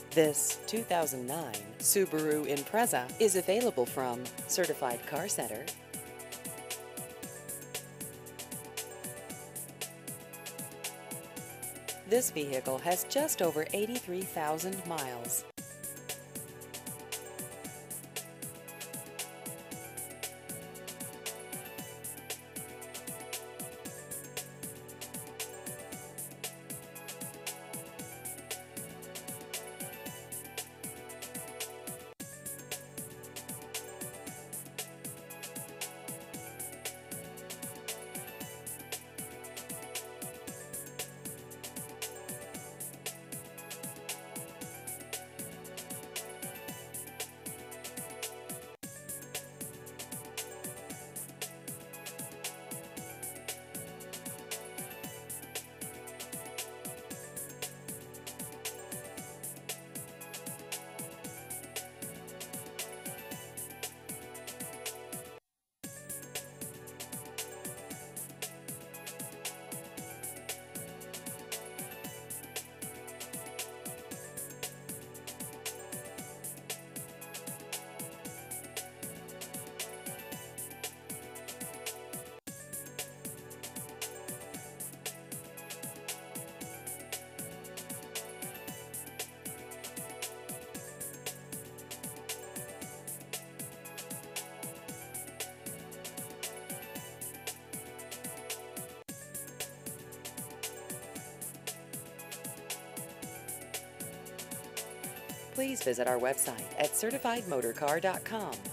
This 2009 Subaru Impreza is available from Certified Car Center. This vehicle has just over 83,000 miles. Please visit our website at certifiedmotorcar.com.